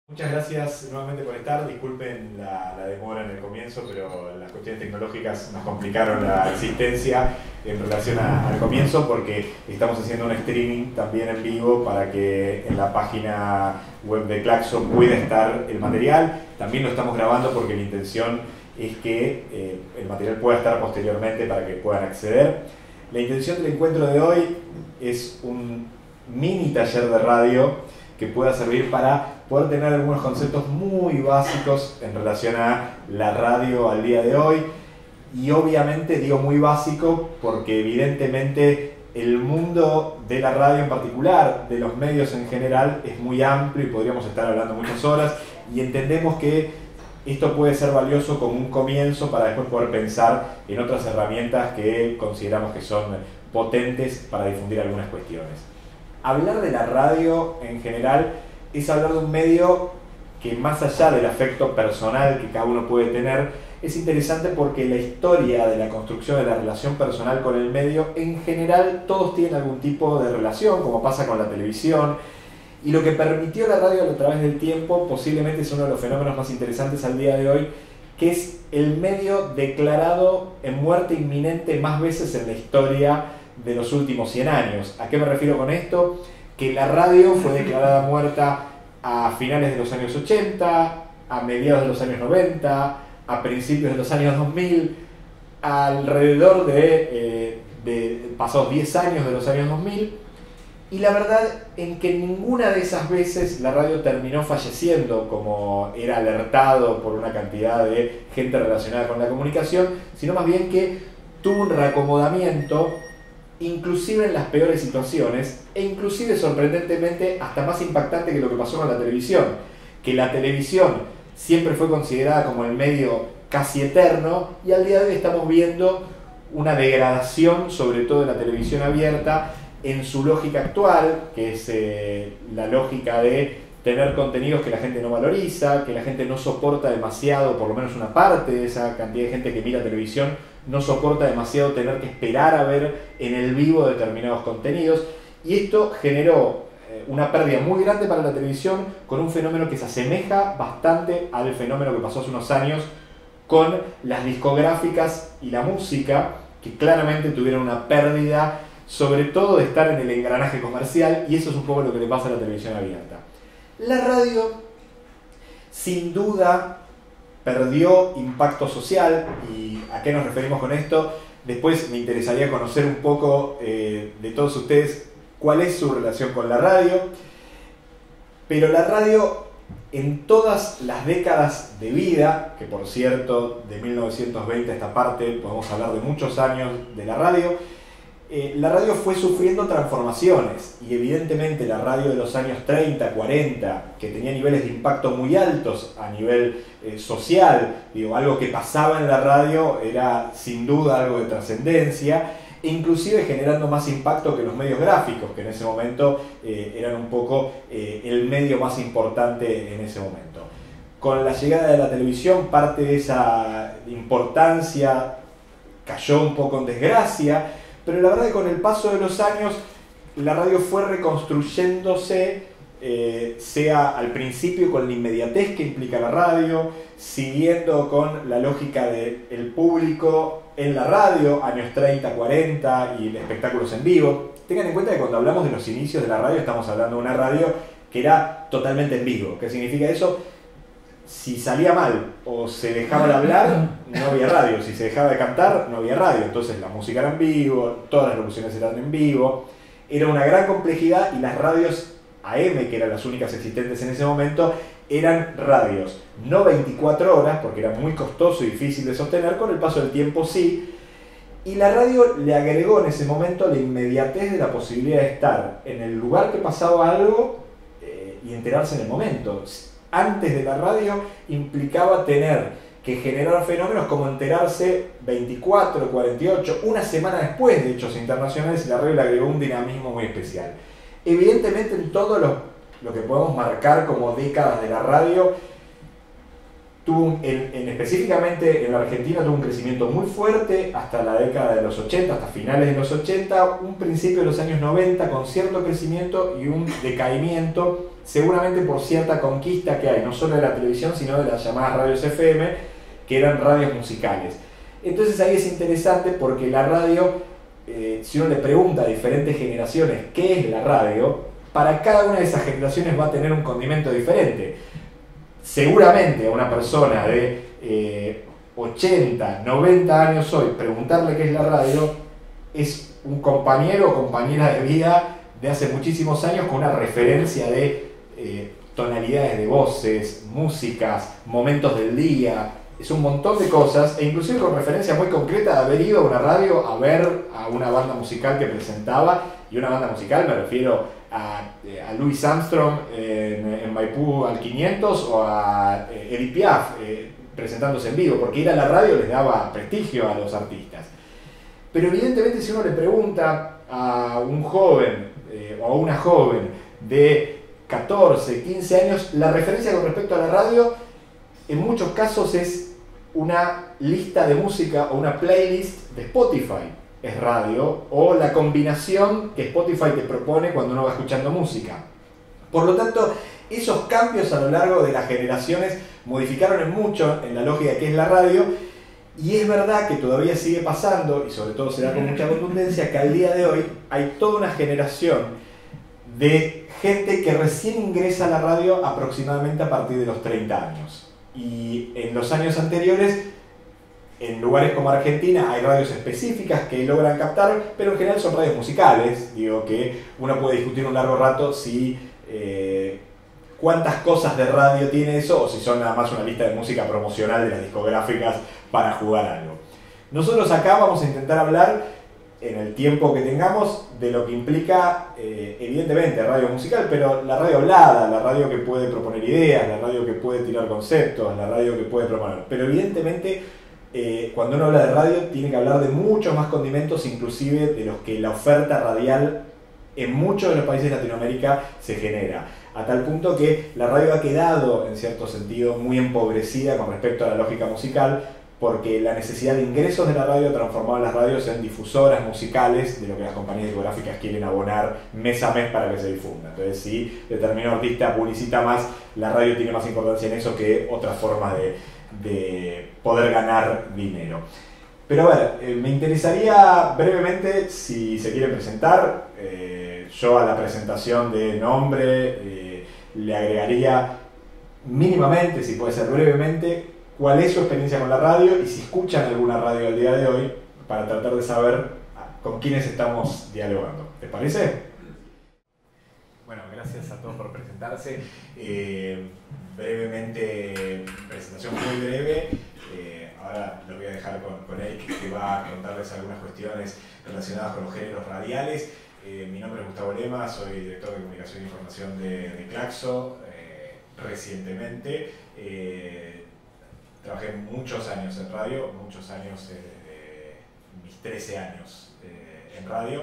Muchas gracias nuevamente por estar. Disculpen la demora en el comienzo, pero las cuestiones tecnológicas nos complicaron la existencia en relación al comienzo, porque estamos haciendo un streaming también en vivo para que en la página web de Claxo pueda estar el material. También lo estamos grabando porque la intención es que el material pueda estar posteriormente para que puedan acceder. La intención del encuentro de hoy es un mini taller de radio que pueda servir para poder tener algunos conceptos muy básicos en relación a la radio al día de hoy. Y obviamente digo muy básico porque evidentemente el mundo de la radio en particular, de los medios en general, es muy amplio y podríamos estar hablando muchas horas, y entendemos que esto puede ser valioso como un comienzo para después poder pensar en otras herramientas que consideramos que son potentes para difundir algunas cuestiones. Hablar de la radio en general es hablar de un medio que, más allá del afecto personal que cada uno puede tener, es interesante porque la historia de la construcción de la relación personal con el medio, en general todos tienen algún tipo de relación, como pasa con la televisión, y lo que permitió la radio a través del tiempo posiblemente es uno de los fenómenos más interesantes al día de hoy, que es el medio declarado en muerte inminente más veces en la historia de los últimos 100 años. ¿A qué me refiero con esto? Que la radio fue declarada muerta a finales de los años 80, a mediados de los años 90, a principios de los años 2000, alrededor de pasados 10 años de los años 2000, y la verdad en que ninguna de esas veces la radio terminó falleciendo como era alertado por una cantidad de gente relacionada con la comunicación, sino más bien que tuvo un reacomodamiento inclusive en las peores situaciones, e inclusive sorprendentemente hasta más impactante que lo que pasó con la televisión, que la televisión siempre fue considerada como el medio casi eterno, y al día de hoy estamos viendo una degradación, sobre todo de la televisión abierta, en su lógica actual, que es la lógica de tener contenidos que la gente no valoriza, que la gente no soporta demasiado, por lo menos una parte de esa cantidad de gente que mira televisión no soporta demasiado tener que esperar a ver en el vivo determinados contenidos, y esto generó una pérdida muy grande para la televisión, con un fenómeno que se asemeja bastante al fenómeno que pasó hace unos años con las discográficas y la música, que claramente tuvieron una pérdida, sobre todo de estar en el engranaje comercial, y eso es un poco lo que le pasa a la televisión abierta. La radio, sin duda, perdió impacto social. ¿Y a qué nos referimos con esto? Después me interesaría conocer un poco de todos ustedes cuál es su relación con la radio. Pero la radio, en todas las décadas de vida, que por cierto de 1920 a esta parte podemos hablar de muchos años de la radio fue sufriendo transformaciones, y evidentemente la radio de los años 30, 40, que tenía niveles de impacto muy altos a nivel social, algo que pasaba en la radio era sin duda algo de trascendencia, e inclusive generando más impacto que los medios gráficos, que en ese momento eran un poco el medio más importante en ese momento. Con la llegada de la televisión, parte de esa importancia cayó un poco en desgracia, pero la verdad es que con el paso de los años la radio fue reconstruyéndose, sea al principio con la inmediatez que implica la radio, siguiendo con la lógica del público en la radio, años 30, 40 y espectáculos en vivo. Tengan en cuenta que cuando hablamos de los inicios de la radio estamos hablando de una radio que era totalmente en vivo. ¿Qué significa eso? Si salía mal o se dejaba de hablar, no había radio. Si se dejaba de cantar, no había radio. Entonces la música era en vivo, todas las locuciones eran en vivo. Era una gran complejidad, y las radios AM, que eran las únicas existentes en ese momento, eran radios no 24 horas, porque era muy costoso y difícil de sostener. Con el paso del tiempo sí. Y la radio le agregó en ese momento la inmediatez de la posibilidad de estar en el lugar que pasaba algo y enterarse en el momento. Antes de la radio implicaba tener que generar fenómenos como enterarse 24, 48, una semana después de hechos internacionales, y la radio le agregó un dinamismo muy especial. Evidentemente en todo lo que podemos marcar como décadas de la radio, específicamente en la Argentina tuvo un crecimiento muy fuerte hasta la década de los 80, hasta finales de los 80, un principio de los años 90 con cierto crecimiento y un decaimiento seguramente por cierta conquista que hay, no solo de la televisión, sino de las llamadas radios FM, que eran radios musicales. Entonces ahí es interesante porque la radio, si uno le pregunta a diferentes generaciones qué es la radio, para cada una de esas generaciones va a tener un condimento diferente. Seguramente a una persona de 80, 90 años hoy, preguntarle qué es la radio es un compañero o compañera de vida de hace muchísimos años con una referencia de tonalidades de voces, músicas, momentos del día, es un montón de cosas, e inclusive con referencia muy concreta de haber ido a una radio a ver a una banda musical que presentaba, y una banda musical me refiero a Louis Armstrong en Maipú al 500 o a Edith Piaf presentándose en vivo, porque ir a la radio les daba prestigio a los artistas. Pero evidentemente si uno le pregunta a un joven o a una joven de 14, 15 años, la referencia con respecto a la radio en muchos casos es una lista de música o una playlist de Spotify, es radio, o la combinación que Spotify te propone cuando uno va escuchando música. Por lo tanto, esos cambios a lo largo de las generaciones modificaron en mucho en la lógica que es la radio, y es verdad que todavía sigue pasando, y sobre todo se da con mucha contundencia, que al día de hoy hay toda una generación de gente que recién ingresa a la radio aproximadamente a partir de los 30 años. Y en los años anteriores, en lugares como Argentina, hay radios específicas que logran captar, pero en general son radios musicales. Digo que uno puede discutir un largo rato si cuántas cosas de radio tiene eso, o si son nada más una lista de música promocional de las discográficas para jugar algo. Nosotros acá vamos a intentar hablar, en el tiempo que tengamos, de lo que implica, evidentemente, radio musical, pero la radio hablada, la radio que puede proponer ideas, la radio que puede tirar conceptos, la radio que puede proponer. Pero evidentemente, cuando uno habla de radio, tiene que hablar de muchos más condimentos, inclusive de los que la oferta radial en muchos de los países de Latinoamérica se genera. A tal punto que la radio ha quedado, en cierto sentido, muy empobrecida con respecto a la lógica musical, porque la necesidad de ingresos de la radio ha transformado las radios en difusoras musicales de lo que las compañías discográficas quieren abonar mes a mes para que se difunda. Entonces, si determinado artista publicita más, la radio tiene más importancia en eso que otras formas de poder ganar dinero. Pero a ver, me interesaría brevemente, si se quieren presentar, yo a la presentación de nombre le agregaría mínimamente, si puede ser brevemente, cuál es su experiencia con la radio y si escuchan alguna radio al día de hoy, para tratar de saber con quiénes estamos dialogando. ¿Les parece? Bueno, gracias a todos por presentarse. Brevemente, presentación muy breve. Ahora lo voy a dejar con Eric, que va a contarles algunas cuestiones relacionadas con los géneros radiales. Mi nombre es Gustavo Lema, soy director de comunicación e información de Claxo. Recientemente trabajé muchos años en radio, muchos años, mis 13 años en radio,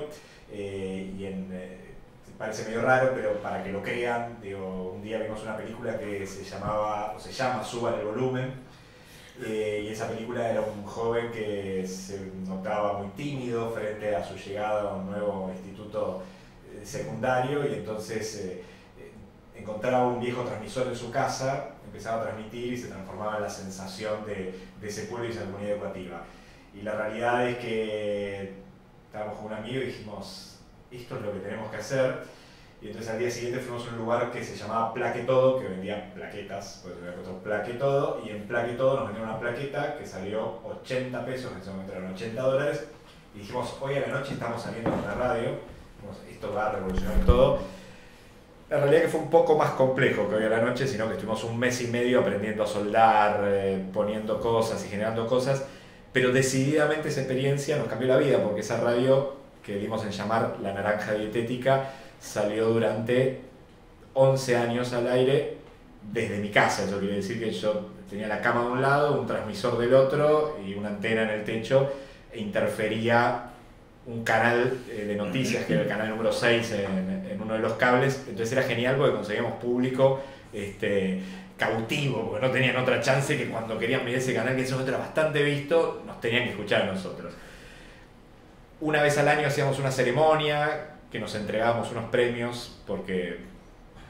parece medio raro, pero para que lo crean, digo, un día vimos una película que se llama Suban el volumen, y esa película era un joven que se notaba muy tímido frente a su llegada a un nuevo instituto secundario, y entonces encontraba un viejo transmisor en su casa, empezaba a transmitir y se transformaba en la sensación de ese pueblo y esa comunidad educativa. Y la realidad es que estábamos con un amigo y dijimos, esto es lo que tenemos que hacer. Y entonces al día siguiente fuimos a un lugar que se llamaba Plaque Todo, que vendía plaquetas, pues había puesto Plaque Todo, y en Plaque Todo nos vendieron una plaqueta que salió 80 pesos, en ese momento eran $80, y dijimos, hoy a la noche estamos saliendo con la radio, esto va a revolucionar todo. La realidad es que fue un poco más complejo que hoy a la noche, sino que estuvimos un mes y medio aprendiendo a soldar, poniendo cosas y generando cosas, pero decididamente esa experiencia nos cambió la vida, porque esa radio que dimos en llamar La Naranja Dietética salió durante 11 años al aire desde mi casa. Eso quiere decir que yo tenía la cama de un lado, un transmisor del otro y una antena en el techo, e interfería un canal de noticias, que era el canal número 6 en uno de los cables. Entonces era genial porque conseguíamos público cautivo, porque no tenían otra chance que cuando querían mirar ese canal, que en ese momento era bastante visto, nos tenían que escuchar a nosotros. Una vez al año hacíamos una ceremonia que nos entregábamos unos premios, porque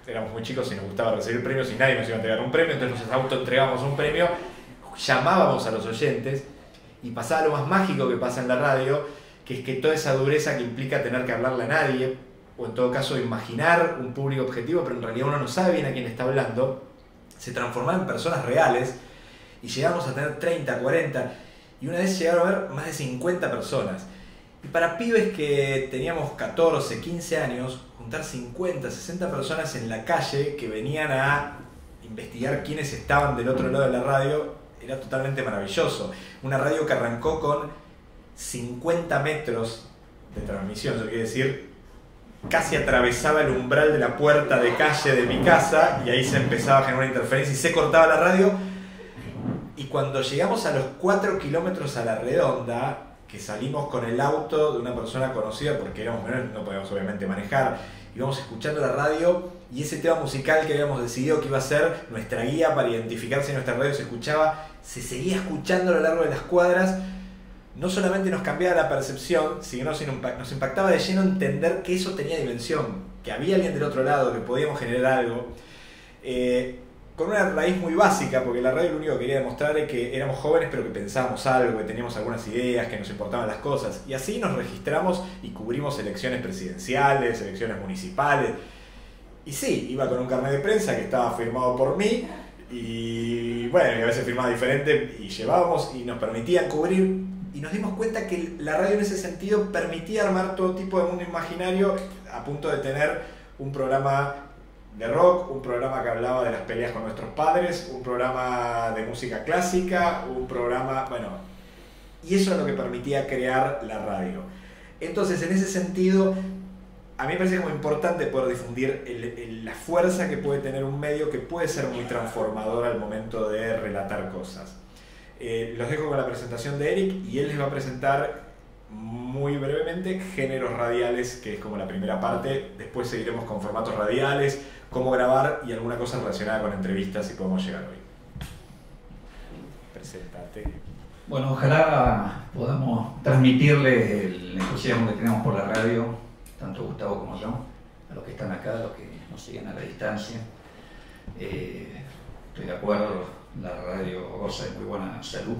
éramos muy chicos y nos gustaba recibir premios y nadie nos iba a entregar un premio, entonces nos autoentregábamos un premio, llamábamos a los oyentes y pasaba lo más mágico que pasa en la radio, que es que toda esa dureza que implica tener que hablarle a nadie, o en todo caso imaginar un público objetivo, pero en realidad uno no sabe bien a quién está hablando, se transformaba en personas reales y llegamos a tener 30, 40 y una vez llegaron a ver más de 50 personas. Y para pibes que teníamos 14, 15 años, juntar 50, 60 personas en la calle que venían a investigar quiénes estaban del otro lado de la radio era totalmente maravilloso. Una radio que arrancó con 50 metros de transmisión, eso quiere decir, casi atravesaba el umbral de la puerta de calle de mi casa y ahí se empezaba a generar una interferencia y se cortaba la radio. Y cuando llegamos a los 4 kilómetros a la redonda, que salimos con el auto de una persona conocida, porque éramos menores, no podíamos obviamente manejar, íbamos escuchando la radio y ese tema musical que habíamos decidido que iba a ser nuestra guía para identificar si nuestra radio se escuchaba, se seguía escuchando a lo largo de las cuadras. No solamente nos cambiaba la percepción, sino nos impactaba de lleno entender que eso tenía dimensión, que había alguien del otro lado, que podíamos generar algo. Con una raíz muy básica, porque la radio lo único que quería demostrar es que éramos jóvenes pero que pensábamos algo, que teníamos algunas ideas, que nos importaban las cosas. Y así nos registramos y cubrimos elecciones presidenciales, elecciones municipales. Y sí, iba con un carnet de prensa que estaba firmado por mí, y bueno, y a veces firmaba diferente, y llevábamos y nos permitían cubrir. Y nos dimos cuenta que la radio en ese sentido permitía armar todo tipo de mundo imaginario, a punto de tener un programa de rock, un programa que hablaba de las peleas con nuestros padres, un programa de música clásica, un programa, bueno, y eso es lo que permitía crear la radio. Entonces, en ese sentido, a mí me parece como importante poder difundir la fuerza que puede tener un medio que puede ser muy transformador al momento de relatar cosas. Los dejo con la presentación de Eric y él les va a presentar muy brevemente géneros radiales, que es como la primera parte. Después seguiremos con formatos radiales, cómo grabar y alguna cosa relacionada con entrevistas si podemos llegar hoy. Preséntate. Bueno, ojalá podamos transmitirle el entusiasmo que tenemos por la radio, tanto Gustavo como yo, a los que están acá, a los que nos siguen a la distancia. Estoy de acuerdo, la radio goza de muy buena salud.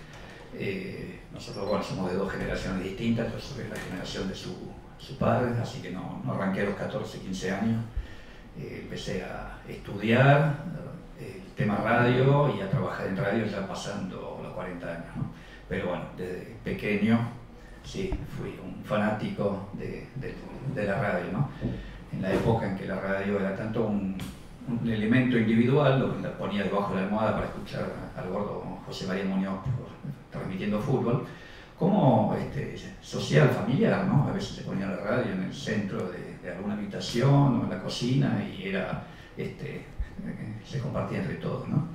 Nosotros, bueno, somos de dos generaciones distintas. Yo soy de la generación de su padre, así que no arranqué a los 14, 15 años. Empecé a estudiar el tema radio y a trabajar en radio ya pasando los 40 años, ¿no? Pero bueno, desde pequeño sí, fui un fanático de la radio, ¿no? En la época en que la radio era tanto un elemento individual, lo que la ponía debajo de la almohada para escuchar al gordo José María Muñoz transmitiendo fútbol, como social, familiar, ¿no? A veces se ponía la radio en el centro de alguna habitación o en la cocina y era, se compartía entre todos, ¿no?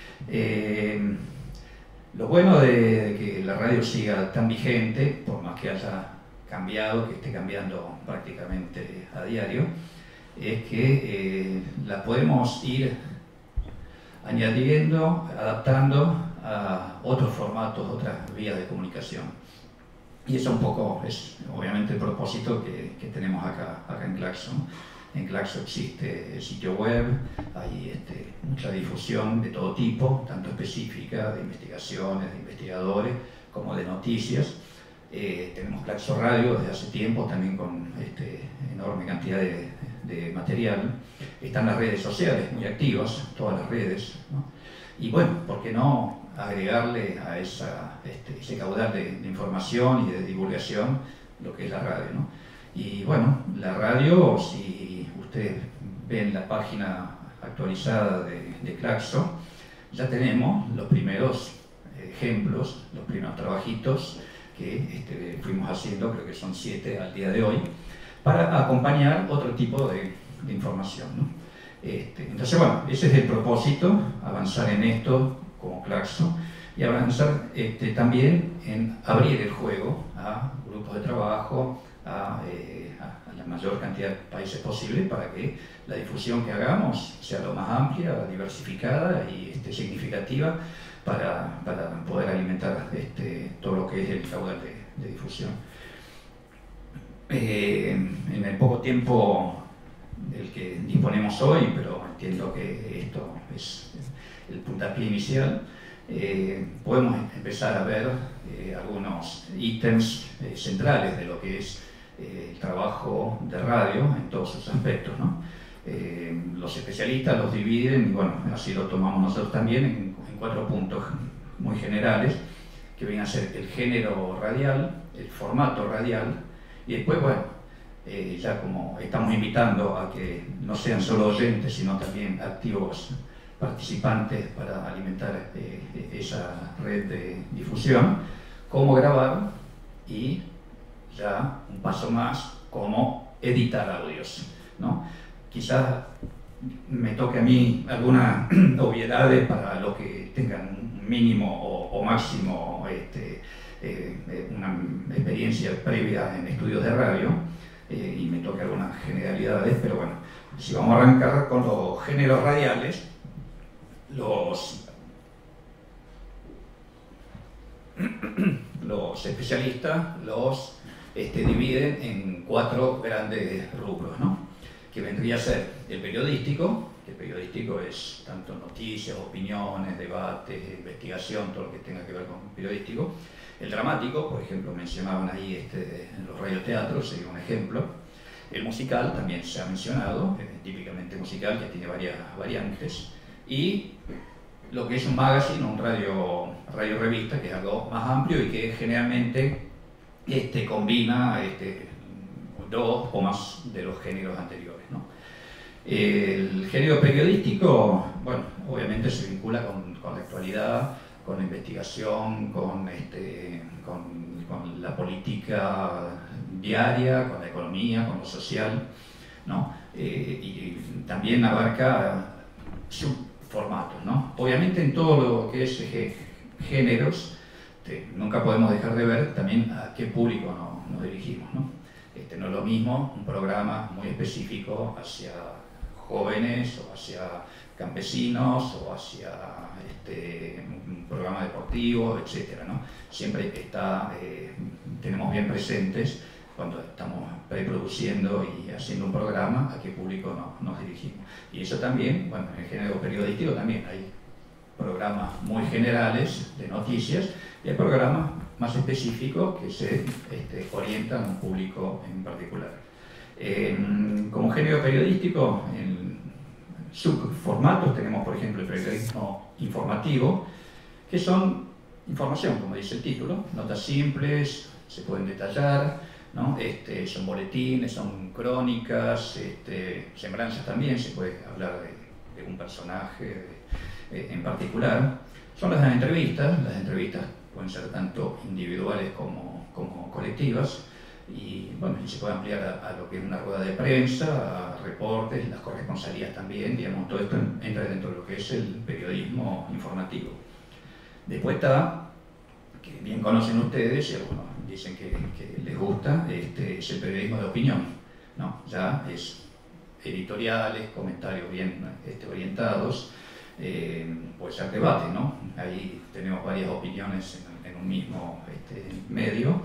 Lo bueno de que la radio siga tan vigente, por más que haya cambiado, que esté cambiando prácticamente a diario, es que la podemos ir añadiendo, adaptando a otros formatos, otras vías de comunicación. Y eso un poco es obviamente el propósito que tenemos acá en Claxo. En Claxo existe el sitio web, hay mucha difusión de todo tipo, tanto específica, de investigaciones, de investigadores, como de noticias. Tenemos Claxo Radio desde hace tiempo, también con enorme cantidad de material. Están las redes sociales muy activas, todas las redes, ¿no? Y bueno, ¿por qué no agregarle a ese caudal de información y de divulgación lo que es la radio, ¿no? Y bueno, la radio, si ustedes ven la página actualizada de Claxo, ya tenemos los primeros ejemplos, los primeros trabajitos que fuimos haciendo, creo que son 7 al día de hoy, para acompañar otro tipo de información, ¿no? Entonces, bueno, ese es el propósito, avanzar en esto como Claxo y avanzar también en abrir el juego a grupos de trabajo, a la mayor cantidad de países posible para que la difusión que hagamos sea lo más amplia, diversificada y significativa para poder alimentar todo lo que es el caudal de difusión. En el poco tiempo del que disponemos hoy, pero entiendo que esto es el puntapié inicial. Podemos empezar a ver algunos ítems centrales de lo que es el trabajo de radio en todos sus aspectos, ¿no? Los especialistas los dividen, y bueno, así lo tomamos nosotros también, en 4 puntos muy generales, que vienen a ser el género radial, el formato radial, y después, bueno, ya como estamos invitando a que no sean solo oyentes, sino también activos participantes para alimentar esa red de difusión, cómo grabar y ya un paso más, cómo editar audios, ¿no? Quizás me toque a mí alguna obviedades para los que tengan un mínimo o máximo una experiencia previa en estudios de radio, y me toque algunas generalidades, pero bueno, si vamos a arrancar con los géneros radiales, los especialistas los dividen en 4 grandes rubros, ¿no? Que vendría a ser el periodístico, que el periodístico es tanto noticias, opiniones, debates, investigación, todo lo que tenga que ver con periodístico. El dramático, por ejemplo, mencionaban ahí los radioteatros, sería un ejemplo. El musical también se ha mencionado, típicamente musical, que tiene varias variantes. Y lo que es un magazine, un radio revista, que es algo más amplio y que generalmente combina 2 o más de los géneros anteriores, ¿no? El género periodístico, bueno, obviamente se vincula con la actualidad, con la investigación, con la política diaria, con la economía, con lo social, ¿no? Y también abarca subformatos, ¿no? Obviamente en todo lo que es géneros, nunca podemos dejar de ver también a qué público nos dirigimos, ¿no? No es lo mismo un programa muy específico hacia jóvenes o hacia campesinos o hacia un programa deportivo, etcétera, ¿no? Siempre tenemos bien presentes cuando estamos preproduciendo y haciendo un programa a qué público nos dirigimos. Y eso también, bueno, en el género periodístico también hay programas muy generales de noticias y hay programas más específicos que se orientan a un público en particular. Como género periodístico, en subformatos tenemos, por ejemplo, el periodismo informativo, que son información, como dice el título, notas simples, se pueden detallar, ¿no? Son boletines, son crónicas, semblanzas también, se puede hablar de un personaje en particular. Son las entrevistas pueden ser tanto individuales como colectivas, y bueno, se puede ampliar a lo que es una rueda de prensa, a reportes, las corresponsalías también, digamos, todo esto entra dentro de lo que es el periodismo informativo. Después está, que bien conocen ustedes, y algunos dicen que les gusta, es el periodismo de opinión, ¿no? Ya es editoriales, comentarios bien orientados, puede ser debate, ¿no? Ahí tenemos varias opiniones en un mismo medio,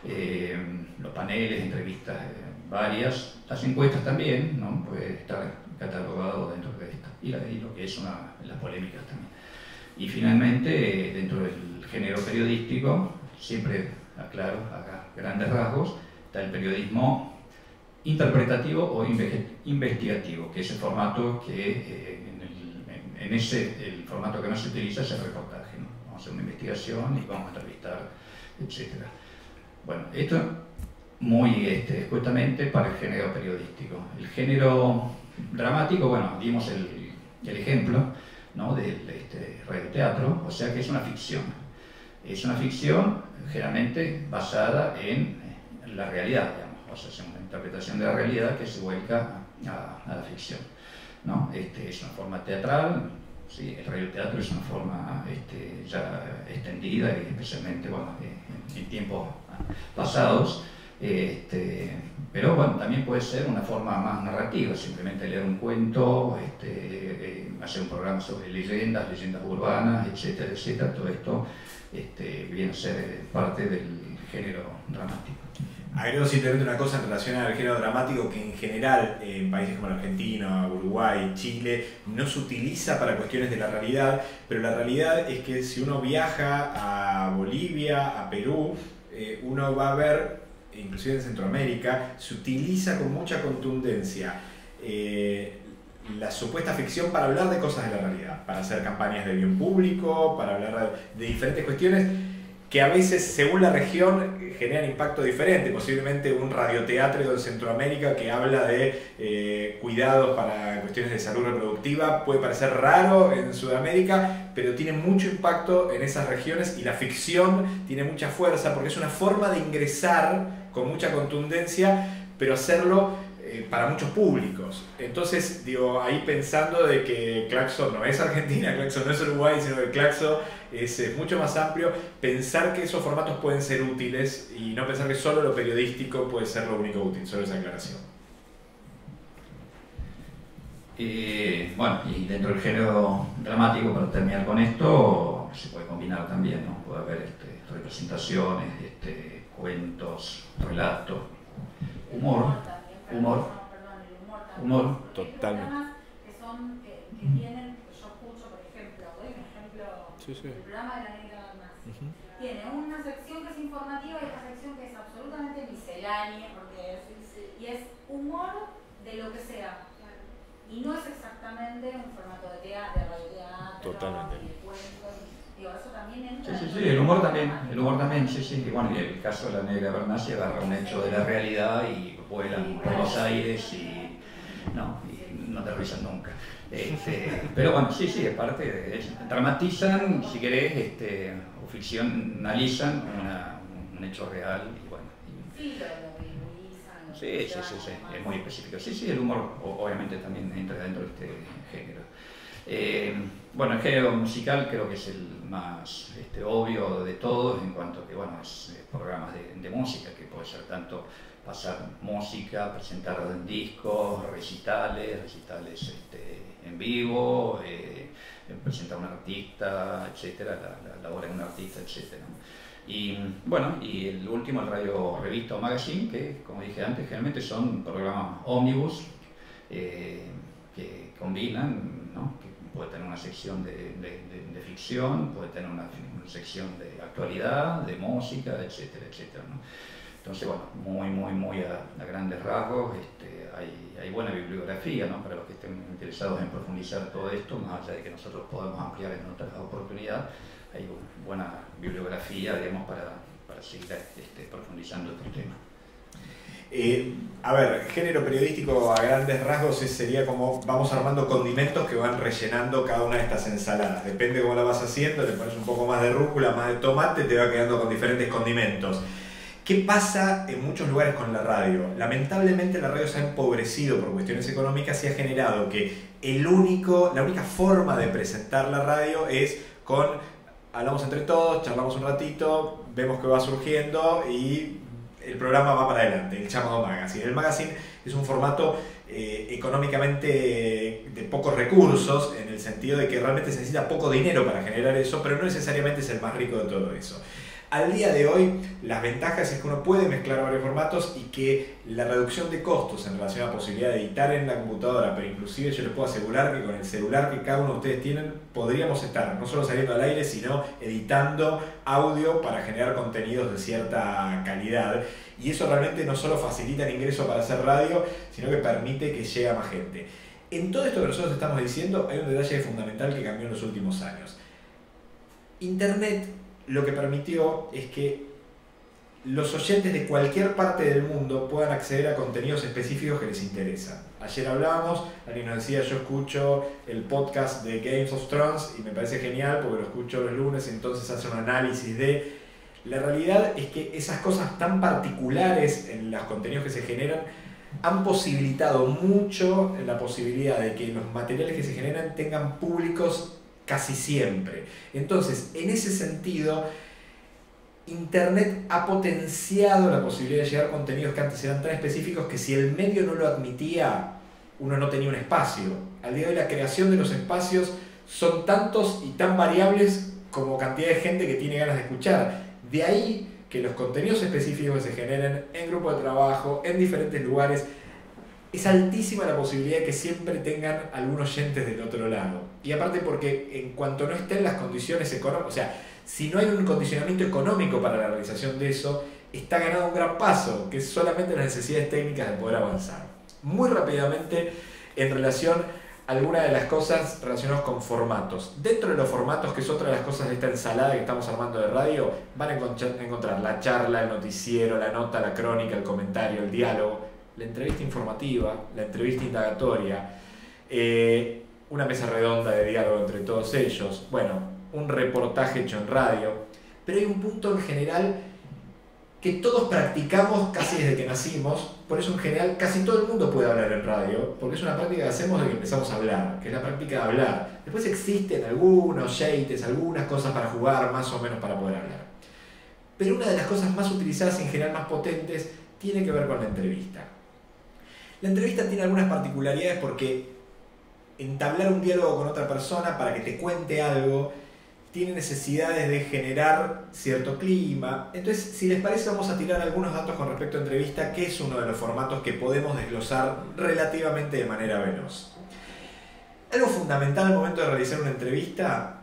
los paneles, entrevistas varias, las encuestas también, ¿no? Puede estar catalogado dentro de esta, y lo que es las polémicas también. Y finalmente, dentro del género periodístico, siempre aclaro, a grandes rasgos, está el periodismo interpretativo o investigativo, que es el formato que el formato que más se utiliza es el reportaje, ¿no? Vamos a hacer una investigación y vamos a entrevistar, etc. Bueno, esto muy escuetamente para el género periodístico. El género dramático, bueno, dimos el ejemplo, ¿no? Del radioteatro, o sea que es una ficción. Es una ficción generalmente basada en la realidad, digamos, o sea, es una interpretación de la realidad que se vuelca a la ficción, ¿no? Es una forma teatral, ¿sí? El radioteatro es una forma ya extendida, y especialmente bueno, en tiempos pasados, pero bueno, también puede ser una forma más narrativa, simplemente leer un cuento, hacer un programa sobre leyendas urbanas, etcétera, etcétera. Todo esto viene a ser parte del género dramático. Agrego simplemente una cosa en relación al género dramático que en general en países como la Argentina, Uruguay, Chile no se utiliza para cuestiones de la realidad, pero la realidad es que si uno viaja a Bolivia, a Perú, uno va a ver, inclusive en Centroamérica, se utiliza con mucha contundencia la supuesta ficción para hablar de cosas de la realidad, para hacer campañas de bien público, para hablar de diferentes cuestiones que a veces, según la región, generan impacto diferente. Posiblemente un radioteatro de Centroamérica que habla de cuidados para cuestiones de salud reproductiva puede parecer raro en Sudamérica, pero tiene mucho impacto en esas regiones y la ficción tiene mucha fuerza porque es una forma de ingresar con mucha contundencia, pero hacerlo para muchos públicos. Entonces, digo, ahí pensando de que Claxo no es Argentina, Claxo no es Uruguay, sino que Claxo es mucho más amplio, pensar que esos formatos pueden ser útiles y no pensar que solo lo periodístico puede ser lo único útil, solo esa aclaración. Bueno, y dentro del género dramático, para terminar con esto, se puede combinar también, ¿no? Puede haber representaciones, cuentos, relatos, humor. Humor. Totalmente. Que tienen, yo escucho, por ejemplo, doy un ejemplo, el programa de la Negra Nazi. Tiene una sección que es informativa y otra sección que es absolutamente miscelánea, y es humor de lo que sea. Y no es exactamente un formato de teatro, de radioteatro, de cuentos. Digo, eso también entra. Sí, el humor también, sí. Y bueno, y el caso de la Negra Bernacia agarra un hecho de la realidad y vuelan por los aires y no aterrizan nunca. Pero bueno, sí, es parte dramatizan, si querés, o ficcionalizan un hecho real y bueno. Sí, lo visualizan. Sí, es muy específico. Sí, el humor obviamente también entra dentro de este género. Bueno, el género musical creo que es el más obvio de todos en cuanto a que, bueno, es programas de música, que puede ser tanto pasar música, presentar discos, recitales en vivo, presentar a un artista, etcétera, la obra de un artista, etcétera. Y bueno, y el último, el radio revista o magazine, que como dije antes, generalmente son programas ómnibus que combinan, ¿no? Que puede tener una sección de ficción, puede tener una sección de actualidad, de música, etcétera, ¿no? Entonces, bueno, muy a grandes rasgos, hay buena bibliografía, ¿no? Para los que estén interesados en profundizar todo esto, más allá de que nosotros podemos ampliar en otras oportunidades, hay buena bibliografía, digamos, para seguir profundizando estos temas. A ver, género periodístico a grandes rasgos sería como vamos armando condimentos que van rellenando cada una de estas ensaladas. Depende de cómo la vas haciendo, le pones un poco más de rúcula, más de tomate, te va quedando con diferentes condimentos. ¿Qué pasa en muchos lugares con la radio? Lamentablemente la radio se ha empobrecido por cuestiones económicas y ha generado que la única forma de presentar la radio es hablamos entre todos, charlamos un ratito, vemos que va surgiendo y el programa va para adelante, el llamado magazine. El magazine es un formato económicamente de pocos recursos, en el sentido de que realmente se necesita poco dinero para generar eso, pero no necesariamente es el más rico de todo eso. Al día de hoy, las ventajas es que uno puede mezclar varios formatos y que la reducción de costos en relación a la posibilidad de editar en la computadora, pero inclusive yo les puedo asegurar que con el celular que cada uno de ustedes tienen, podríamos estar no solo saliendo al aire, sino editando audio para generar contenidos de cierta calidad. Y eso realmente no solo facilita el ingreso para hacer radio, sino que permite que llegue a más gente. En todo esto que nosotros estamos diciendo, hay un detalle fundamental que cambió en los últimos años. Internet lo que permitió es que los oyentes de cualquier parte del mundo puedan acceder a contenidos específicos que les interesan. Ayer hablábamos, alguien nos decía, yo escucho el podcast de Games of Thrones y me parece genial porque lo escucho los lunes, entonces hace un análisis de... La realidad es que esas cosas tan particulares en los contenidos que se generan han posibilitado mucho la posibilidad de que los materiales que se generan tengan públicos casi siempre. Entonces, en ese sentido, Internet ha potenciado la posibilidad de llegar a contenidos que antes eran tan específicos que si el medio no lo admitía, uno no tenía un espacio. Al día de hoy la creación de los espacios son tantos y tan variables como cantidad de gente que tiene ganas de escuchar. De ahí que los contenidos específicos que se generen en grupo de trabajo, en diferentes lugares, es altísima la posibilidad de que siempre tengan algún oyente del otro lado. Y aparte porque en cuanto no estén las condiciones económicas, o sea, si no hay un condicionamiento económico para la realización de eso, está ganado un gran paso, que es solamente las necesidades técnicas de poder avanzar. Muy rápidamente, en relación a algunas de las cosas relacionadas con formatos. Dentro de los formatos, que es otra de las cosas de esta ensalada que estamos armando de radio, van a encontrar la charla, el noticiero, la nota, la crónica, el comentario, el diálogo, la entrevista informativa, la entrevista indagatoria, una mesa redonda de diálogo entre todos ellos, bueno, un reportaje hecho en radio, pero hay un punto en general que todos practicamos casi desde que nacimos, por eso en general casi todo el mundo puede hablar en radio, porque es una práctica que hacemos desde que empezamos a hablar, que es la práctica de hablar. Después existen algunos shades, algunas cosas para jugar, más o menos para poder hablar. Pero una de las cosas más utilizadas y en general más potentes tiene que ver con la entrevista. La entrevista tiene algunas particularidades porque entablar un diálogo con otra persona para que te cuente algo tiene necesidades de generar cierto clima. Entonces, si les parece, vamos a tirar algunos datos con respecto a entrevista, que es uno de los formatos que podemos desglosar relativamente de manera veloz. Algo fundamental al momento de realizar una entrevista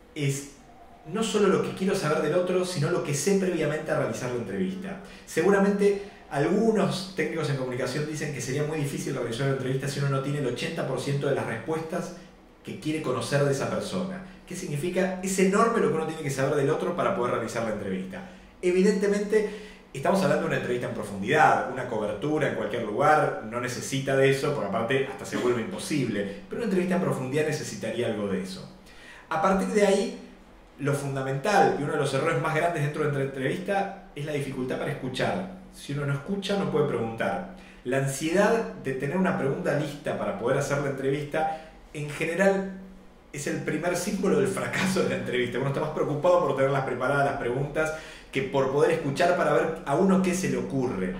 es no solo lo que quiero saber del otro, sino lo que sé previamente a realizar la entrevista. Seguramente algunos técnicos en comunicación dicen que sería muy difícil realizar una entrevista si uno no tiene el 80% de las respuestas que quiere conocer de esa persona. ¿Qué significa? Es enorme lo que uno tiene que saber del otro para poder realizar la entrevista. Evidentemente, estamos hablando de una entrevista en profundidad, una cobertura en cualquier lugar no necesita de eso, porque aparte hasta se vuelve imposible, pero una entrevista en profundidad necesitaría algo de eso. A partir de ahí, lo fundamental y uno de los errores más grandes dentro de la entrevista es la dificultad para escuchar. Si uno no escucha, no puede preguntar. La ansiedad de tener una pregunta lista para poder hacer la entrevista, en general, es el primer símbolo del fracaso de la entrevista. Uno está más preocupado por tenerlas preparadas las preguntas que por poder escuchar para ver a uno qué se le ocurre.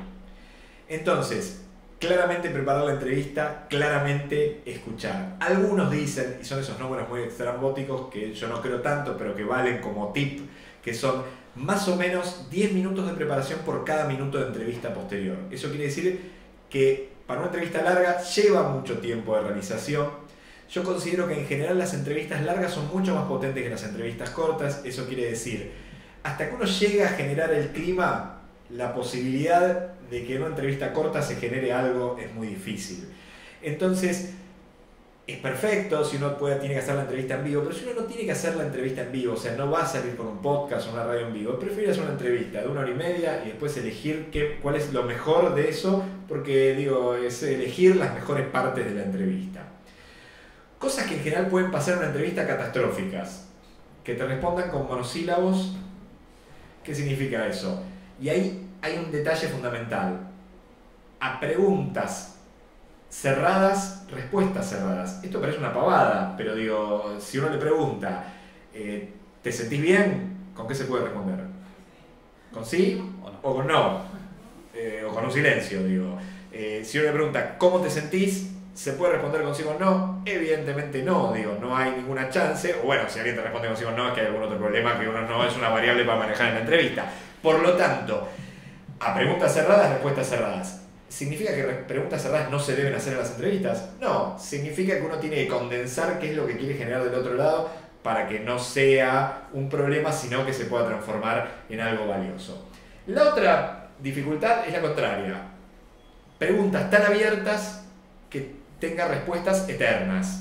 Entonces, claramente preparar la entrevista, claramente escuchar. Algunos dicen, y son esos números muy estrambóticos que yo no creo tanto, pero que valen como tip, que son más o menos 10 minutos de preparación por cada minuto de entrevista posterior. Eso quiere decir que para una entrevista larga lleva mucho tiempo de realización. Yo considero que en general las entrevistas largas son mucho más potentes que las entrevistas cortas. Eso quiere decir, hasta que uno llega a generar el clima, la posibilidad de que en una entrevista corta se genere algo es muy difícil. Entonces, es perfecto si uno tiene que hacer la entrevista en vivo, pero si uno no tiene que hacer la entrevista en vivo, o sea, no va a salir con un podcast o una radio en vivo, prefiero hacer una entrevista de 1 hora y media y después elegir cuál es lo mejor de eso, porque digo, es elegir las mejores partes de la entrevista. Cosas que en general pueden pasar en una entrevista catastróficas, que te respondan con monosílabos. ¿Qué significa eso? Y ahí hay un detalle fundamental. A preguntas cerradas, respuestas cerradas. Esto parece una pavada, pero digo, si uno le pregunta, ¿te sentís bien? ¿Con qué se puede responder? ¿Con sí o con no? O con un silencio, digo. Si uno le pregunta, ¿cómo te sentís? ¿Se puede responder con sí o no? Evidentemente no, digo, no hay ninguna chance. O bueno, si alguien te responde con sí o no, es que hay algún otro problema que uno no es una variable para manejar en la entrevista. Por lo tanto, a preguntas cerradas, respuestas cerradas. ¿Significa que preguntas cerradas no se deben hacer en las entrevistas? No, significa que uno tiene que condensar qué es lo que quiere generar del otro lado para que no sea un problema, sino que se pueda transformar en algo valioso. La otra dificultad es la contraria. Preguntas tan abiertas que tenga respuestas eternas.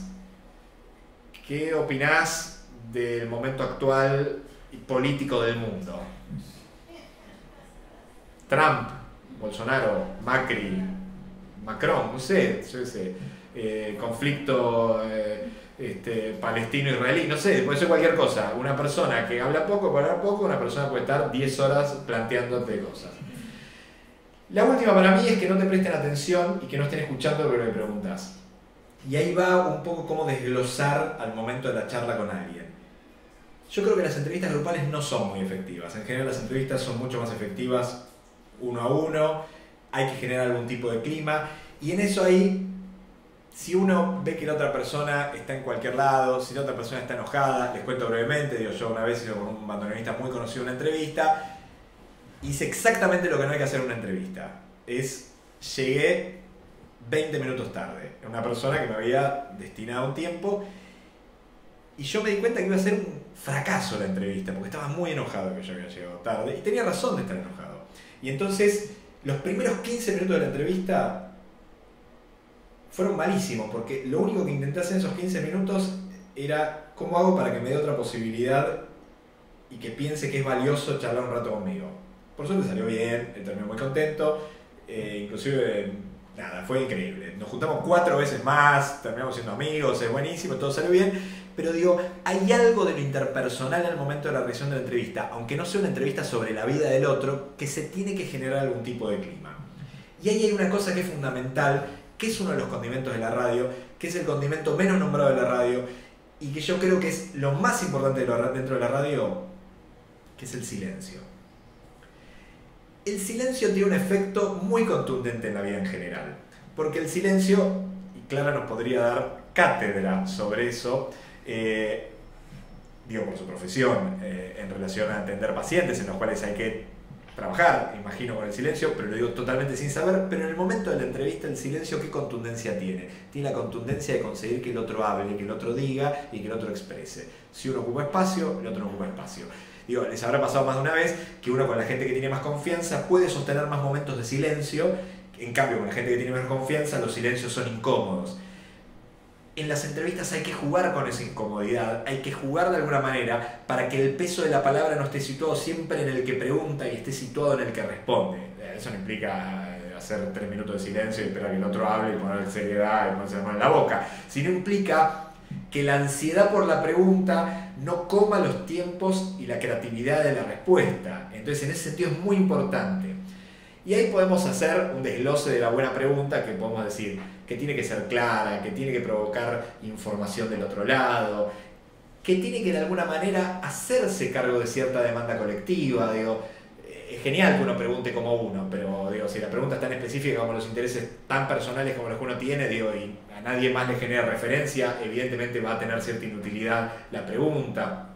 ¿Qué opinás del momento actual y político del mundo? Trump, Bolsonaro, Macri, Macron, no sé, yo sé, conflicto palestino-israelí, no sé, puede ser cualquier cosa. Una persona que habla poco, una persona puede estar 10 horas planteándote cosas. La última para mí es que no te presten atención y que no estén escuchando lo que le preguntas. Y ahí va un poco cómo desglosar al momento de la charla con alguien. Yo creo que las entrevistas grupales no son muy efectivas. En general las entrevistas son mucho más efectivas uno a uno. Hay que generar algún tipo de clima. Y en eso ahí, si uno ve que la otra persona está en cualquier lado, si la otra persona está enojada, les cuento brevemente, yo una vez hice con un bandoneonista muy conocido una entrevista. hice exactamente lo que no hay que hacer en una entrevista. Llegué 20 minutos tarde. Una persona que me había destinado un tiempo y yo me di cuenta que iba a ser un fracaso la entrevista porque estaba muy enojado que yo había llegado tarde y tenía razón de estar enojado. Y entonces los primeros 15 minutos de la entrevista fueron malísimos porque lo único que intenté hacer en esos 15 minutos era cómo hago para que me dé otra posibilidad y que piense que es valioso charlar un rato conmigo. Por suerte salió bien, terminé muy contento, inclusive nada, fue increíble. Nos juntamos 4 veces más, terminamos siendo amigos, es buenísimo, todo salió bien. Pero digo, hay algo de lo interpersonal en el momento de la realización de la entrevista, aunque no sea una entrevista sobre la vida del otro, que se tiene que generar algún tipo de clima. Y ahí hay una cosa que es fundamental, que es uno de los condimentos de la radio, que es el condimento menos nombrado de la radio, y que yo creo que es lo más importante dentro de la radio, que es el silencio. El silencio tiene un efecto muy contundente en la vida en general, porque el silencio, y Clara nos podría dar cátedra sobre eso, digo por su profesión, en relación a atender pacientes en los cuales hay que trabajar, imagino, con el silencio, pero lo digo totalmente sin saber, pero en el momento de la entrevista el silencio, ¿qué contundencia tiene? Tiene la contundencia de conseguir que el otro hable, que el otro diga y que el otro exprese. Si uno ocupa espacio, el otro no ocupa espacio. Digo, les habrá pasado más de una vez que uno con la gente que tiene más confianza puede sostener más momentos de silencio, en cambio con la gente que tiene menos confianza los silencios son incómodos. En las entrevistas hay que jugar con esa incomodidad, hay que jugar de alguna manera para que el peso de la palabra no esté situado siempre en el que pregunta y esté situado en el que responde. Eso no implica hacer 3 minutos de silencio y esperar que el otro hable y poner seriedad y ponerse la mano en la boca, sino implica que la ansiedad por la pregunta no coma los tiempos y la creatividad de la respuesta. Entonces en ese sentido es muy importante. Y ahí podemos hacer un desglose de la buena pregunta, que podemos decir que tiene que ser clara, que tiene que provocar información del otro lado, que tiene que de alguna manera hacerse cargo de cierta demanda colectiva. Digo, es genial que uno pregunte como uno, pero digo, si la pregunta es tan específica como los intereses tan personales como los que uno tiene, digo, y a nadie más le genera referencia, evidentemente va a tener cierta inutilidad la pregunta.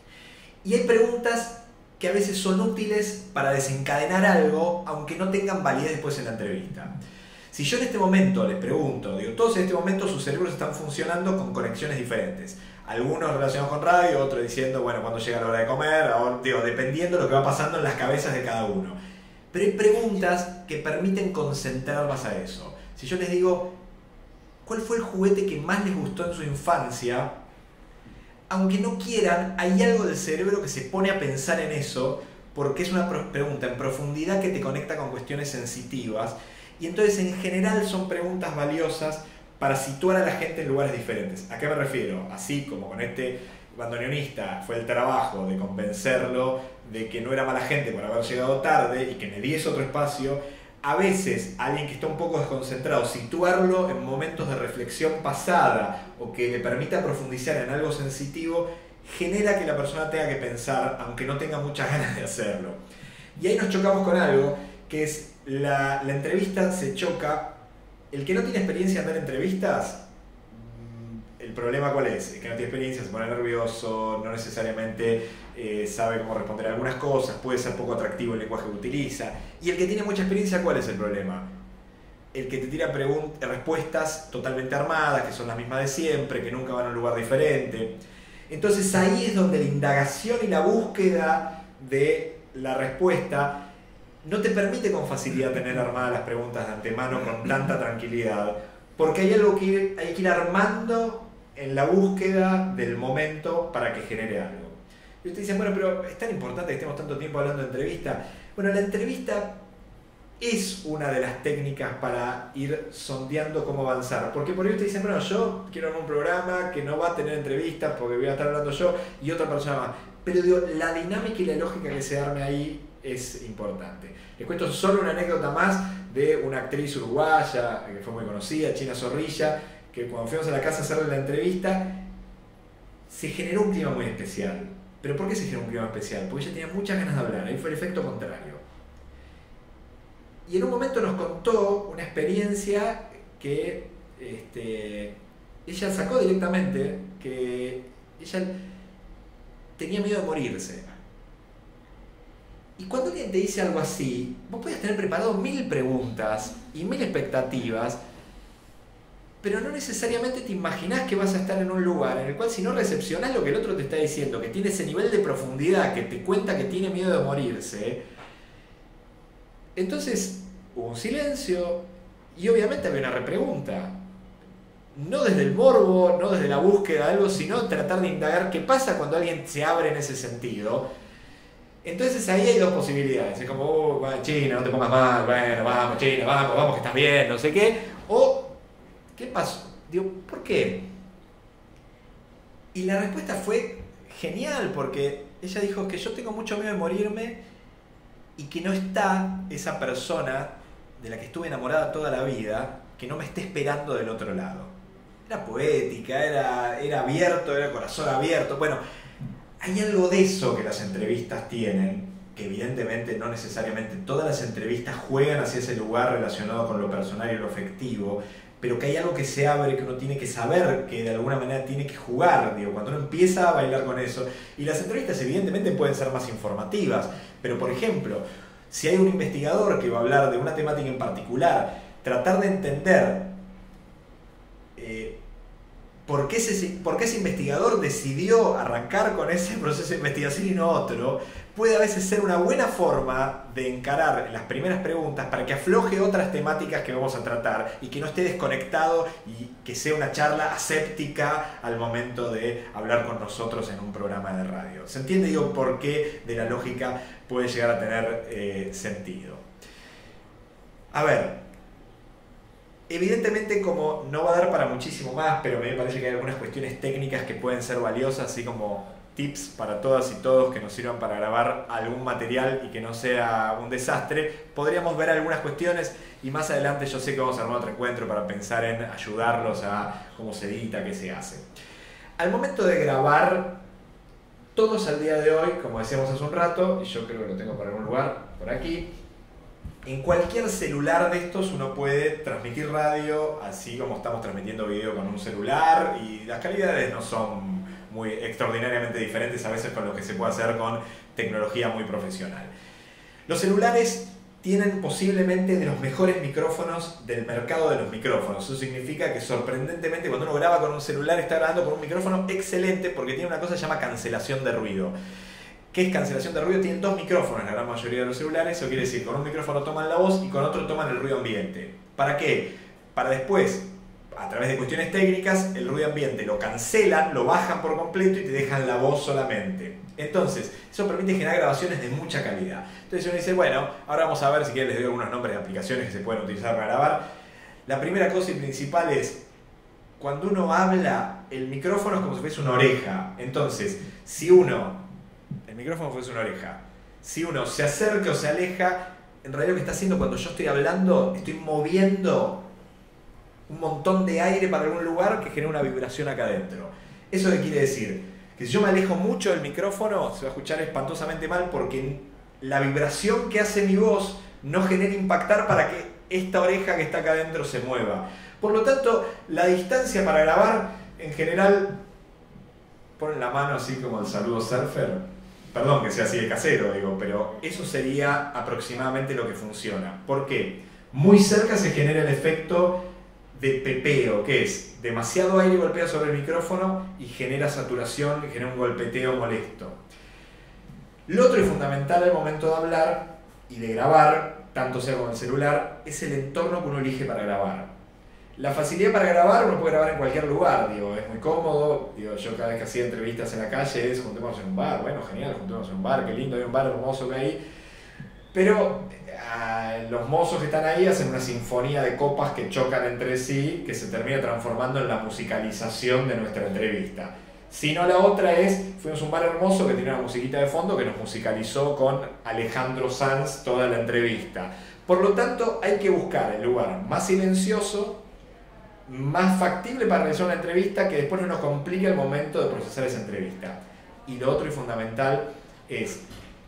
Y hay preguntas que a veces son útiles para desencadenar algo, aunque no tengan validez después en la entrevista. Si yo en este momento les pregunto, digo, todos en este momento sus cerebros están funcionando con conexiones diferentes. Algunos relacionados con radio, otros diciendo, bueno, cuando llega la hora de comer, ahora, digo, dependiendo de lo que va pasando en las cabezas de cada uno. Pero hay preguntas que permiten concentrar más a eso. Si yo les digo, ¿cuál fue el juguete que más les gustó en su infancia? Aunque no quieran, hay algo del cerebro que se pone a pensar en eso, porque es una pregunta en profundidad que te conecta con cuestiones sensitivas, y entonces en general son preguntas valiosas para situar a la gente en lugares diferentes. ¿A qué me refiero? Así como con este bandoneonista fue el trabajo de convencerlo de que no era mala gente por haber llegado tarde y que me diese otro espacio, a veces alguien que está un poco desconcentrado, situarlo en momentos de reflexión pasada o que le permita profundizar en algo sensitivo, genera que la persona tenga que pensar, aunque no tenga muchas ganas de hacerlo. Y ahí nos chocamos con algo, que es la entrevista se choca. El que no tiene experiencia en dar entrevistas, ¿el problema cuál es? El que no tiene experiencia se pone nervioso, no necesariamente sabe cómo responder a algunas cosas, puede ser poco atractivo el lenguaje que utiliza. Y el que tiene mucha experiencia, ¿cuál es el problema? El que te tira respuestas totalmente armadas, que son las mismas de siempre, que nunca van a un lugar diferente. Entonces ahí es donde la indagación y la búsqueda de la respuesta no te permite con facilidad tener armadas las preguntas de antemano con tanta tranquilidad, porque hay algo que hay que ir armando en la búsqueda del momento para que genere algo. Y ustedes dicen, bueno, pero es tan importante que estemos tanto tiempo hablando de entrevista. Bueno, la entrevista es una de las técnicas para ir sondeando cómo avanzar, porque por ahí ustedes dicen, bueno, yo quiero armar un programa que no va a tener entrevistas porque voy a estar hablando yo y otra persona más, pero digo, la dinámica y la lógica que se arme ahí es importante. Les cuento solo una anécdota más de una actriz uruguaya que fue muy conocida, China Zorrilla, que cuando fuimos a la casa a hacerle la entrevista se generó un clima muy especial. ¿Pero por qué se generó un clima especial? Porque ella tenía muchas ganas de hablar, ahí fue el efecto contrario. Y en un momento nos contó una experiencia que ella sacó directamente, que ella tenía miedo de morirse. Y cuando alguien te dice algo así, vos podés tener preparado 1000 preguntas y 1000 expectativas, pero no necesariamente te imaginás que vas a estar en un lugar en el cual si no recepcionás lo que el otro te está diciendo, que tiene ese nivel de profundidad, que te cuenta que tiene miedo de morirse, entonces hubo un silencio y obviamente había una repregunta. No desde el morbo, no desde la búsqueda de algo, sino tratar de indagar qué pasa cuando alguien se abre en ese sentido. Entonces ahí hay dos posibilidades. Es como, bueno, China, no te pongas mal, bueno, vamos, China, vamos, que estás bien, no sé qué. O, ¿qué pasó? Digo, ¿por qué? Y la respuesta fue genial, porque ella dijo que yo tengo mucho miedo de morirme y que no está esa persona de la que estuve enamorada toda la vida, que no me esté esperando del otro lado. Era poética, era abierto, era corazón abierto. Bueno, hay algo de eso que las entrevistas tienen, que evidentemente no necesariamente todas las entrevistas juegan hacia ese lugar relacionado con lo personal y lo afectivo, pero que hay algo que se abre, que uno tiene que saber, que de alguna manera tiene que jugar, digo, cuando uno empieza a bailar con eso. Y las entrevistas evidentemente pueden ser más informativas, pero por ejemplo, si hay un investigador que va a hablar de una temática en particular, tratar de entender por qué ese investigador decidió arrancar con ese proceso de investigación y no otro, puede a veces ser una buena forma de encarar las primeras preguntas para que afloje otras temáticas que vamos a tratar y que no esté desconectado y que sea una charla aséptica al momento de hablar con nosotros en un programa de radio. ¿Se entiende, digo, por qué de la lógica puede llegar a tener sentido? A ver, evidentemente, como no va a dar para muchísimo más, pero me parece que hay algunas cuestiones técnicas que pueden ser valiosas, así como tips para todas y todos que nos sirvan para grabar algún material y que no sea un desastre. Podríamos ver algunas cuestiones y más adelante yo sé que vamos a armar otro encuentro para pensar en ayudarlos a cómo se edita, qué se hace. Al momento de grabar, todos al día de hoy, como decíamos hace un rato, y yo creo que lo tengo por algún lugar, por aquí, en cualquier celular de estos uno puede transmitir radio, así como estamos transmitiendo video con un celular, y las calidades no son muy extraordinariamente diferentes a veces con lo que se puede hacer con tecnología muy profesional. Los celulares tienen posiblemente de los mejores micrófonos del mercado de los micrófonos. Eso significa que sorprendentemente cuando uno graba con un celular está grabando con un micrófono excelente porque tiene una cosa que se llama cancelación de ruido. ¿Qué es cancelación de ruido? Tienen dos micrófonos en la gran mayoría de los celulares. Eso quiere decir, con un micrófono toman la voz y con otro toman el ruido ambiente. ¿Para qué? Para después, a través de cuestiones técnicas, el ruido ambiente lo cancelan, lo bajan por completo y te dejan la voz solamente. Entonces, eso permite generar grabaciones de mucha calidad. Entonces uno dice, bueno, ahora vamos a ver, si quieren les doy algunos nombres de aplicaciones que se pueden utilizar para grabar. La primera cosa y principal es, cuando uno habla, el micrófono es como si fuese una oreja. Entonces, si el micrófono fuese una oreja, si uno se acerca o se aleja, en realidad lo que está haciendo cuando yo estoy hablando, estoy moviendo un montón de aire para algún lugar que genera una vibración acá adentro. ¿Eso qué quiere decir? Que si yo me alejo mucho del micrófono, se va a escuchar espantosamente mal porque la vibración que hace mi voz no genera impactar para que esta oreja que está acá adentro se mueva. Por lo tanto, la distancia para grabar, en general, ponen la mano así como el saludo surfer. Perdón que sea así de casero, digo, pero eso sería aproximadamente lo que funciona. ¿Por qué? Muy cerca se genera el efecto de pepeo, que es demasiado aire golpea sobre el micrófono y genera saturación, y genera un golpeteo molesto. Lo otro y fundamental al momento de hablar y de grabar, tanto sea con el celular, es el entorno que uno elige para grabar. La facilidad para grabar, uno puede grabar en cualquier lugar, digo, es muy cómodo. Digo, yo cada vez que hacía entrevistas en la calle es juntémonos en un bar, bueno, genial, juntémonos en un bar, qué lindo, hay un bar hermoso que hay. Pero los mozos que están ahí hacen una sinfonía de copas que chocan entre sí, que se termina transformando en la musicalización de nuestra entrevista. Si no, la otra es, fuimos a un bar hermoso que tiene una musiquita de fondo que nos musicalizó con Alejandro Sanz toda la entrevista. Por lo tanto, hay que buscar el lugar más silencioso, más factible para realizar una entrevista, que después no nos complique el momento de procesar esa entrevista. Y lo otro y fundamental es,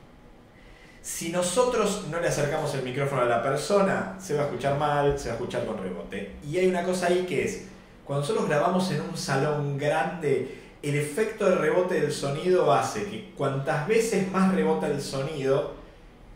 si nosotros no le acercamos el micrófono a la persona, se va a escuchar mal, se va a escuchar con rebote. Y hay una cosa ahí que es, cuando nosotros grabamos en un salón grande, el efecto de rebote del sonido hace que cuantas veces más rebota el sonido,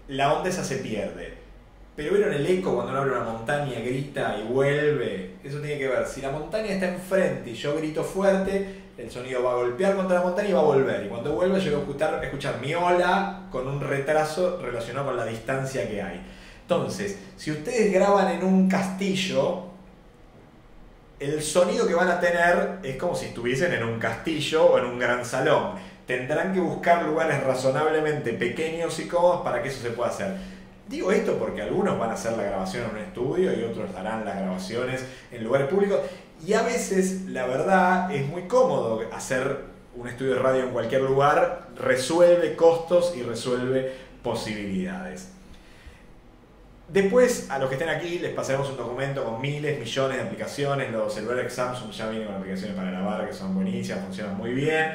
la onda esa se pierde. Pero ¿vieron el eco cuando uno abre una montaña, grita y vuelve? Eso tiene que ver. Si la montaña está enfrente y yo grito fuerte, el sonido va a golpear contra la montaña y va a volver. Y cuando vuelva yo voy a escuchar mi ola con un retraso relacionado con la distancia que hay. Entonces, si ustedes graban en un castillo, el sonido que van a tener es como si estuviesen en un castillo o en un gran salón. Tendrán que buscar lugares razonablemente pequeños y cómodos para que eso se pueda hacer. Digo esto porque algunos van a hacer la grabación en un estudio y otros harán las grabaciones en lugares públicos. Y a veces, la verdad, es muy cómodo hacer un estudio de radio en cualquier lugar. Resuelve costos y resuelve posibilidades. Después, a los que estén aquí, les pasaremos un documento con miles, millones de aplicaciones. Los celulares Samsung ya vienen con aplicaciones para grabar que son buenísimas, funcionan muy bien.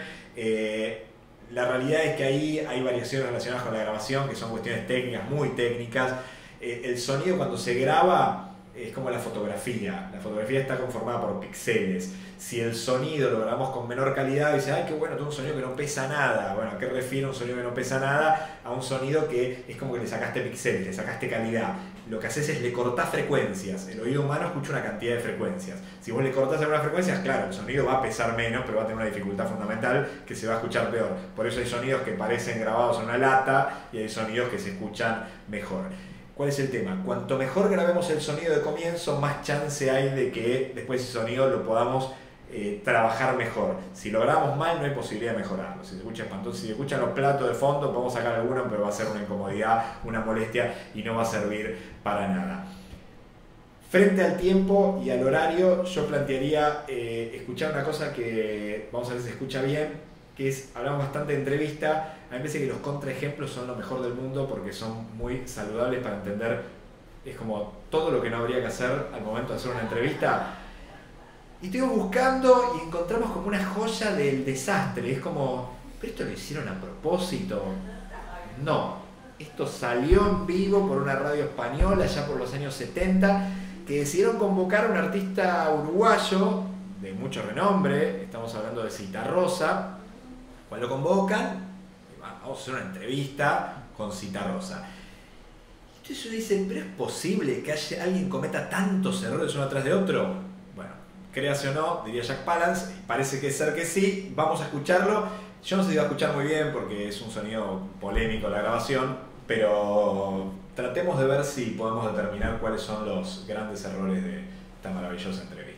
La realidad es que ahí hay variaciones relacionadas con la grabación, que son cuestiones técnicas, muy técnicas. El sonido cuando se graba es como la fotografía. La fotografía está conformada por píxeles. Si el sonido lo grabamos con menor calidad, dice, ay, qué bueno, tengo un sonido que no pesa nada. Bueno, ¿a qué refiere un sonido que no pesa nada? A un sonido que es como que le sacaste píxeles, le sacaste calidad. Lo que haces es le cortás frecuencias. El oído humano escucha una cantidad de frecuencias. Si vos le cortás algunas frecuencias, claro, el sonido va a pesar menos, pero va a tener una dificultad fundamental que se va a escuchar peor. Por eso hay sonidos que parecen grabados en una lata y hay sonidos que se escuchan mejor. ¿Cuál es el tema? Cuanto mejor grabemos el sonido de comienzo, más chance hay de que después ese sonido lo podamos trabajar mejor. Si lo grabamos mal, no hay posibilidad de mejorarlo. Si se escucha espantoso, si se escuchan los platos de fondo, podemos sacar alguno, pero va a ser una incomodidad, una molestia y no va a servir para nada. Frente al tiempo y al horario, yo plantearía escuchar una cosa que vamos a ver si se escucha bien, que es, hablamos bastante de entrevista. A mí me parece que los contraejemplos son lo mejor del mundo porque son muy saludables para entender. Es como todo lo que no habría que hacer al momento de hacer una entrevista. Y estuvimos buscando y encontramos como una joya del desastre. Es como, ¿pero esto lo hicieron a propósito? No. Esto salió en vivo por una radio española ya por los años 70, que decidieron convocar a un artista uruguayo de mucho renombre. Estamos hablando de Citarrosa. Cuando lo convocan, vamos a hacer una entrevista con Citarrosa. Entonces uno dice, ¿pero es posible que alguien cometa tantos errores uno atrás de otro? Bueno, créase o no, diría Jack Palance, parece que ser que sí, vamos a escucharlo. Yo no sé si va a escuchar muy bien porque es un sonido polémico la grabación, pero tratemos de ver si podemos determinar cuáles son los grandes errores de esta maravillosa entrevista.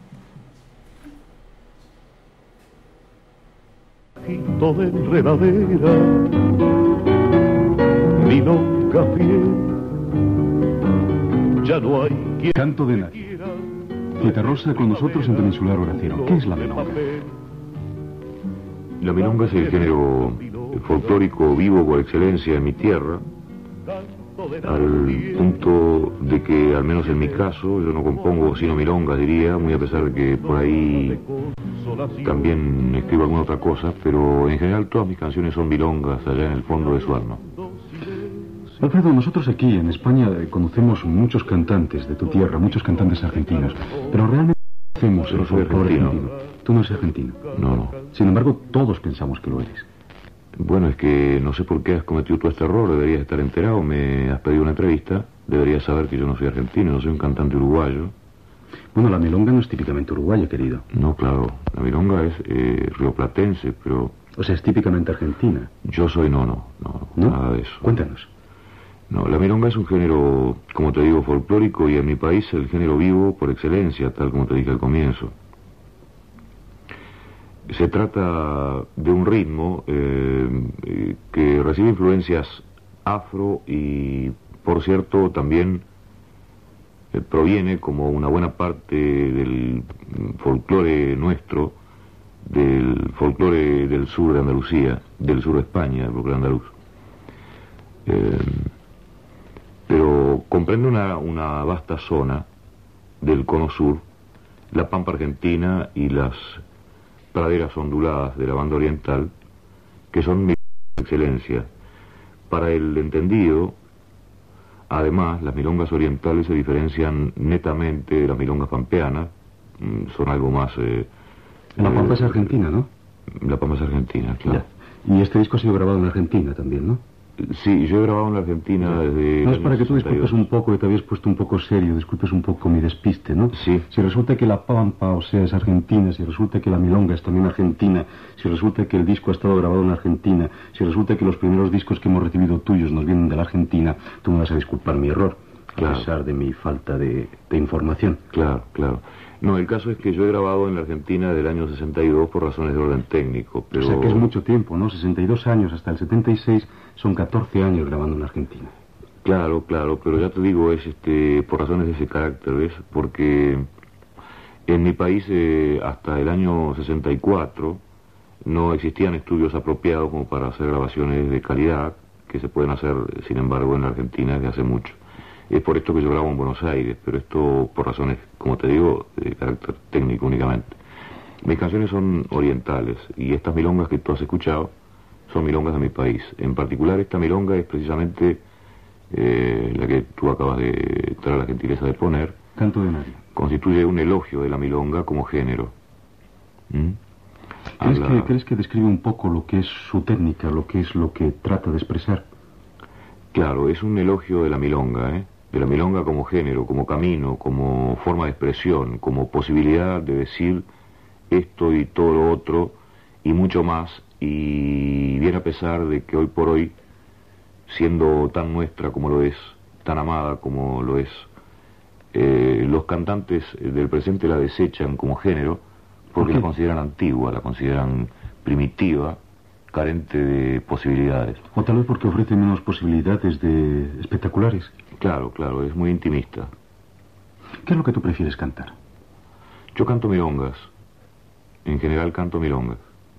De enredadera, milonga fiel, ya no hay quien... Canto de nadie. Citarrosa con nosotros en Peninsular Oración. ¿Qué es la milonga? La milonga es el género folclórico vivo por excelencia en mi tierra, al punto de que, al menos en mi caso, yo no compongo sino milongas, diría, muy a pesar de que por ahí también escribo alguna otra cosa, pero en general todas mis canciones son milongas allá en el fondo de su alma. Alfredo, nosotros aquí en España conocemos muchos cantantes de tu tierra, muchos cantantes argentinos, pero realmente conocemos el folclore argentino. Tú no eres argentino. No. Sin embargo, todos pensamos que lo eres. Bueno, es que no sé por qué has cometido tú este error, deberías estar enterado, me has pedido una entrevista, deberías saber que yo no soy argentino, no soy un cantante uruguayo. Bueno, la milonga no es típicamente uruguaya, querido. No, claro, la milonga es rioplatense, pero... O sea, es típicamente argentina. Yo soy no, nada de eso. Cuéntanos. No, la milonga es un género, como te digo, folclórico y en mi país el género vivo por excelencia, tal como te dije al comienzo. Se trata de un ritmo que recibe influencias afro y, por cierto, también proviene como una buena parte del folclore nuestro, del folclore del sur de Andalucía, del sur de España, el folclore andaluz. Pero comprende una vasta zona del cono sur, la pampa argentina y las praderas onduladas de la banda oriental, que son milongas de excelencia. Para el entendido, además, las milongas orientales se diferencian netamente de las milongas pampeanas, son algo más... La pampa es argentina, ¿no? La pampa es argentina, claro. Ya. Y este disco ha sido grabado en Argentina también, ¿no? Sí, yo he grabado en la Argentina desde... No, es para que tú 62. disculpes un poco, que te habías puesto un poco serio, disculpes un poco mi despiste, ¿no? Sí. Si resulta que la pampa, o sea, es argentina, si resulta que la milonga es también argentina, si resulta que el disco ha estado grabado en Argentina, si resulta que los primeros discos que hemos recibido tuyos nos vienen de la Argentina, tú me vas a disculpar mi error, Claro. a pesar de mi falta de información. Claro, claro. No, el caso es que yo he grabado en la Argentina del año 62 por razones de orden técnico, pero... O sea, que es mucho tiempo, ¿no? 62 años hasta el 76 son 14 años grabando en Argentina. Claro, claro, pero ya te digo, es por razones de ese carácter, ¿ves? Porque en mi país hasta el año 64 no existían estudios apropiados como para hacer grabaciones de calidad, que se pueden hacer, sin embargo, en la Argentina desde hace mucho. Es por esto que yo grabo en Buenos Aires, pero esto por razones, como te digo, de carácter técnico únicamente. Mis canciones son orientales y estas milongas que tú has escuchado son milongas de mi país. En particular, esta milonga es precisamente la que tú acabas de traer la gentileza de poner. Canto de nadie. Constituye un elogio de la milonga como género. ¿Crees que describe un poco lo que es su técnica, lo que es lo que trata de expresar? Claro, es un elogio de la milonga, ¿eh? De la milonga como género, como camino, como forma de expresión, como posibilidad de decir esto y todo lo otro y mucho más, y bien a pesar de que hoy por hoy, siendo tan nuestra como lo es, tan amada como lo es, los cantantes del presente la desechan como género porque la consideran antigua, la consideran primitiva, carente de posibilidades. O tal vez porque ofrece menos posibilidades de espectaculares. Claro, claro, es muy intimista. ¿Qué es lo que tú prefieres cantar? Yo canto milongas. En general canto milongas.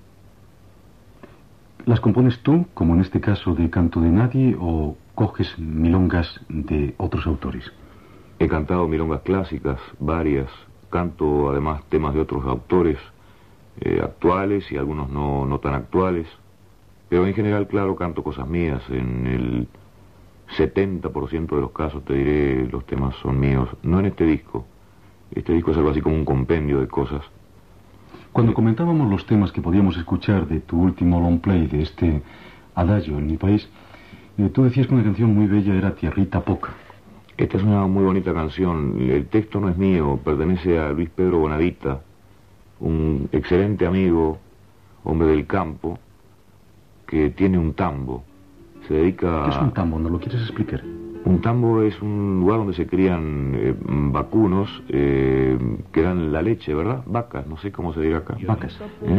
¿Las compones tú, como en este caso de Canto de Nadie, o coges milongas de otros autores? He cantado milongas clásicas, varias. Canto además temas de otros autores actuales y algunos no tan actuales. Pero en general, claro, canto cosas mías. En el 70% de los casos, te diré, los temas son míos. No en este disco. Este disco es algo así como un compendio de cosas. Cuando comentábamos los temas que podíamos escuchar de tu último long play, de este Adagio en mi país, tú decías que una canción muy bella era Tierrita Poca. Esta es una muy bonita canción. El texto no es mío, pertenece a Luis Pedro Bonavita, un excelente amigo, hombre del campo, que tiene un tambo. Se dedica... ¿Qué es un tambo? ¿No lo quieres explicar? Un tambo es un lugar donde se crían vacunos que dan la leche, ¿verdad? Vacas, no sé cómo se dirá acá. Vacas.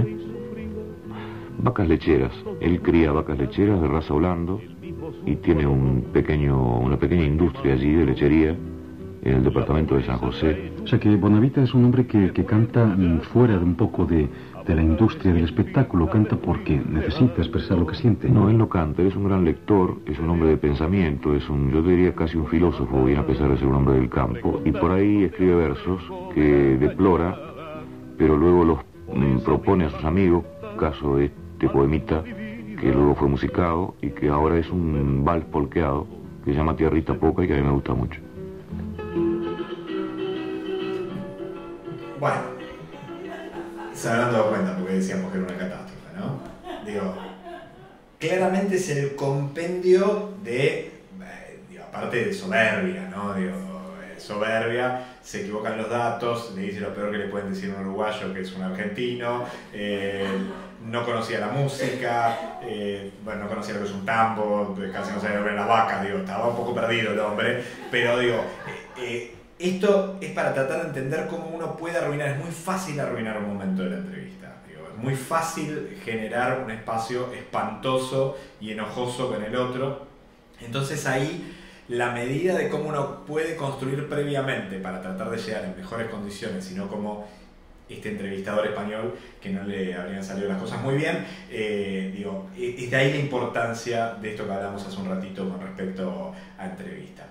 Vacas lecheras. Él cría vacas lecheras de raza Holando y tiene una pequeña industria allí de lechería en el departamento de San José. O sea que Bonavita es un hombre que canta fuera de un poco de la industria del espectáculo, canta porque necesita expresar lo que siente. No, él no canta, él es un gran lector, es un hombre de pensamiento, yo diría casi un filósofo, bien a pesar de ser un hombre del campo, y por ahí escribe versos que deplora, pero luego los propone a sus amigos, caso de este poemita, que luego fue musicado y que ahora es un vals polqueado, que se llama Tierrita Poca y que a mí me gusta mucho. Bueno, se habrán dado cuenta porque decíamos que era una catástrofe, ¿no? Digo, claramente es el compendio de, aparte de soberbia, ¿no? Digo, soberbia, se equivocan los datos, le dice lo peor que le pueden decir a un uruguayo, que es un argentino, no conocía la música, no conocía lo que es un tambo, casi no sabía ver las vacas, digo, estaba un poco perdido el hombre, pero digo, esto es para tratar de entender cómo uno puede arruinar, es muy fácil arruinar un momento de la entrevista, digo, es muy fácil generar un espacio espantoso y enojoso con el otro, entonces ahí la medida de cómo uno puede construir previamente para tratar de llegar en mejores condiciones, sino como este entrevistador español que no le habrían salido las cosas muy bien, es de ahí la importancia de esto que hablamos hace un ratito con respecto a entrevista.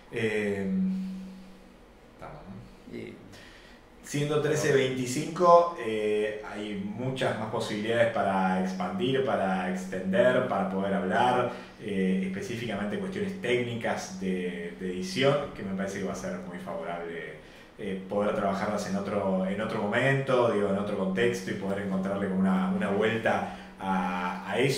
Siendo 13:25, hay muchas más posibilidades para expandir, para extender, para poder hablar, específicamente cuestiones técnicas de edición, que me parece que va a ser muy favorable poder trabajarlas en otro momento, en otro contexto y poder encontrarle como una vuelta a eso.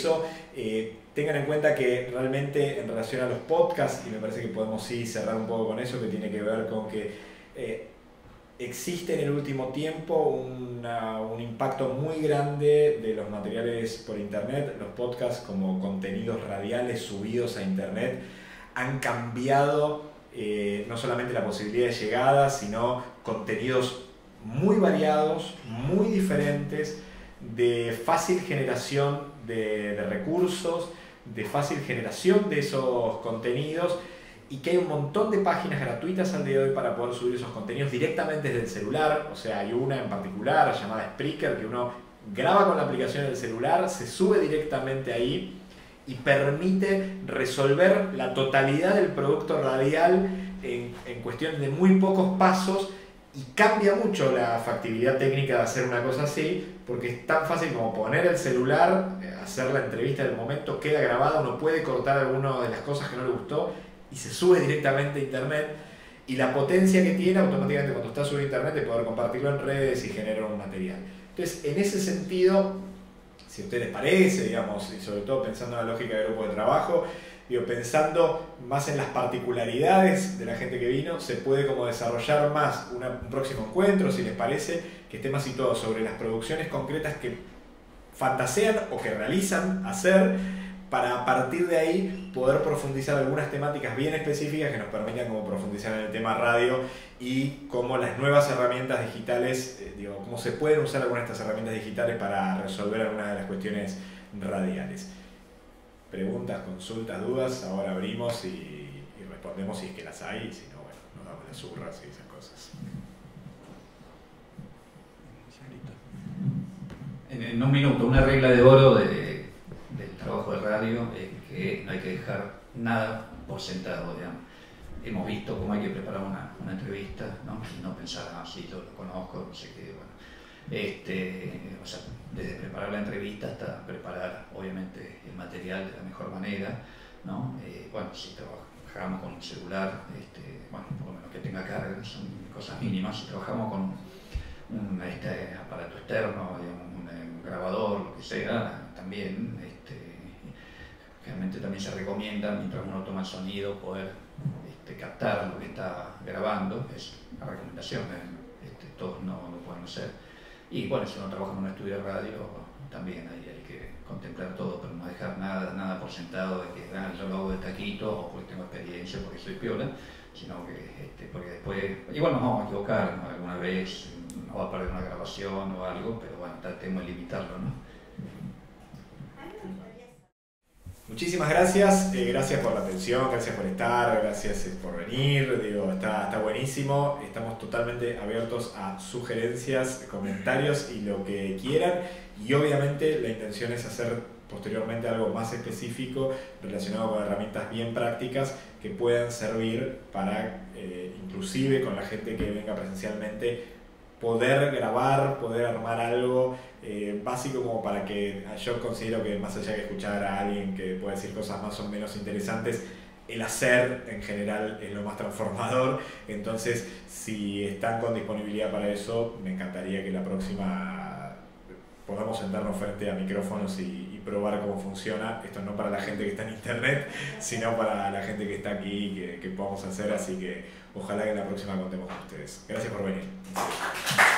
tengan en cuenta que realmente en relación a los podcasts, y me parece que podemos sí cerrar un poco con eso, que tiene que ver con que existe en el último tiempo un impacto muy grande de los materiales por internet. Los podcasts como contenidos radiales subidos a internet han cambiado no solamente la posibilidad de llegada, sino contenidos muy variados, muy diferentes, de fácil generación de recursos, de fácil generación de esos contenidos, y que hay un montón de páginas gratuitas al día de hoy para poder subir esos contenidos directamente desde el celular. O sea, hay una en particular llamada Spreaker, que uno graba con la aplicación del celular, se sube directamente ahí y permite resolver la totalidad del producto radial en cuestión de muy pocos pasos, y cambia mucho la factibilidad técnica de hacer una cosa así, porque es tan fácil como poner el celular, hacer la entrevista del momento, queda grabada, uno puede cortar alguna de las cosas que no le gustó y se sube directamente a internet, y la potencia que tiene automáticamente cuando está subido a internet de poder compartirlo en redes y generar un material. Entonces, en ese sentido, si a ustedes les parece, digamos, y sobre todo pensando en la lógica de grupo de trabajo, digo, pensando más en las particularidades de la gente que vino, se puede como desarrollar más un próximo encuentro, si les parece, que esté más situado sobre las producciones concretas que fantasean o que realizan hacer, para a partir de ahí poder profundizar algunas temáticas bien específicas que nos permitan como profundizar en el tema radio, y cómo las nuevas herramientas digitales, cómo se pueden usar algunas de estas herramientas digitales para resolver algunas de las cuestiones radiales. Preguntas, consultas, dudas, ahora abrimos y respondemos si es que las hay, y si no, bueno, nos damos las urras y esas cosas. En un minuto, una regla de oro del trabajo de radio es que no hay que dejar nada por sentado, digamos. Hemos visto cómo hay que preparar una entrevista, ¿no? Y no pensar, sí, yo lo conozco, no sé qué, bueno. O sea, desde preparar la entrevista hasta preparar, obviamente, el material de la mejor manera, ¿no? Bueno, si trabajamos con un celular, bueno, por lo menos que tenga carga, son cosas mínimas. Si trabajamos con un aparato externo, un grabador, lo que sea, también, realmente también se recomienda, mientras uno toma el sonido, poder captar lo que está grabando. Es una recomendación, todos no lo pueden hacer. Y bueno, si uno trabaja en un estudio de radio, también ahí hay que contemplar todo, pero no dejar nada por sentado de que yo lo hago de taquito, o porque tengo experiencia, porque soy piola, sino que porque después, igual nos vamos a equivocar, ¿no? Alguna vez nos va a perder una grabación o algo, pero bueno, tratemos de limitarlo, ¿no? Muchísimas gracias, gracias por la atención, gracias por estar, gracias por venir, está buenísimo, estamos totalmente abiertos a sugerencias, comentarios y lo que quieran, y obviamente la intención es hacer posteriormente algo más específico relacionado con herramientas bien prácticas que puedan servir para, inclusive con la gente que venga presencialmente, poder grabar, poder armar algo básico, como para que yo considero que más allá de escuchar a alguien que pueda decir cosas más o menos interesantes, el hacer en general es lo más transformador. Entonces, si están con disponibilidad para eso, me encantaría que la próxima podamos sentarnos frente a micrófonos y probar cómo funciona. Esto no para la gente que está en internet, sino para la gente que está aquí, que podamos hacer, así que ojalá que en la próxima contemos con ustedes. Gracias por venir.